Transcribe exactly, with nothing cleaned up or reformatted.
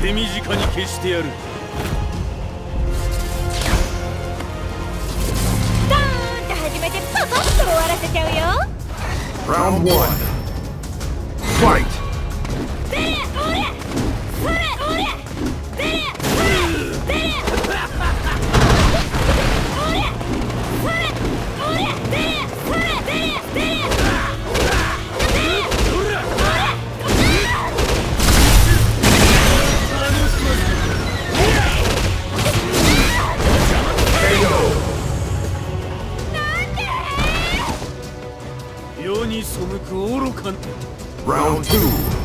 手短に消してやる。 ドーンと始めてパパッと終わらせちゃうよ。 Round one. Fight. 出れ俺それ俺出れそれ出れ俺それ俺出れそれ出れ出れ世に背く愚かな。 Round two.